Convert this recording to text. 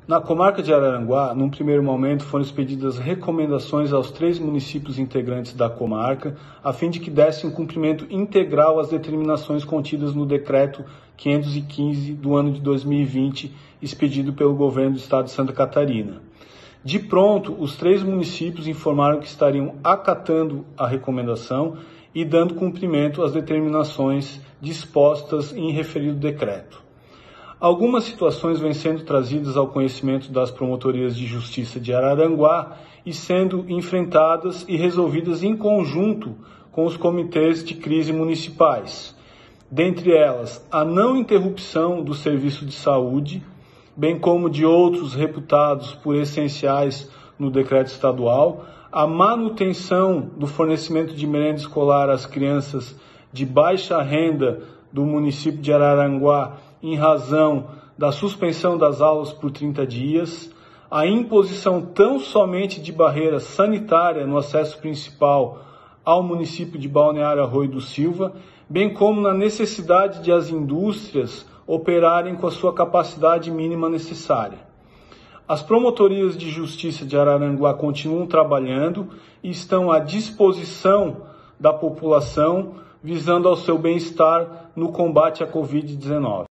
Na comarca de Araranguá, num primeiro momento, foram expedidas recomendações aos 3 municípios integrantes da comarca, a fim de que dessem cumprimento integral às determinações contidas no Decreto 515 do ano de 2020, expedido pelo governo do estado de Santa Catarina. De pronto, os 3 municípios informaram que estariam acatando a recomendação e dando cumprimento às determinações dispostas em referido decreto. Algumas situações vêm sendo trazidas ao conhecimento das promotorias de justiça de Araranguá e sendo enfrentadas e resolvidas em conjunto com os comitês de crise municipais. Dentre elas, a não interrupção do serviço de saúde, bem como de outros reputados por essenciais no decreto estadual, a manutenção do fornecimento de merenda escolar às crianças de baixa renda do município de Araranguá em razão da suspensão das aulas por 30 dias, a imposição tão somente de barreira sanitária no acesso principal ao município de Balneário Arroio do Silva, bem como na necessidade de as indústrias operarem com a sua capacidade mínima necessária. As promotorias de justiça de Araranguá continuam trabalhando e estão à disposição da população, visando ao seu bem-estar no combate à Covid-19.